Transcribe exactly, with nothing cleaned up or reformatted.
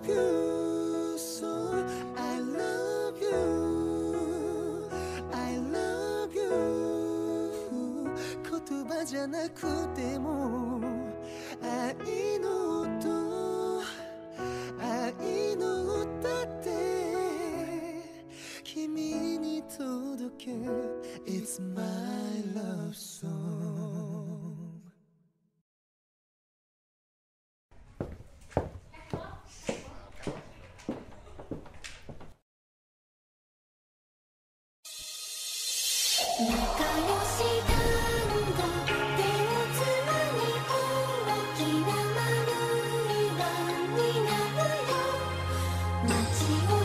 you, so I love you, I love you 言葉じゃなくても愛の音愛の歌って君に届け It's my love song 仲良し団子手をつまみ大きな丸い輪になるよ街を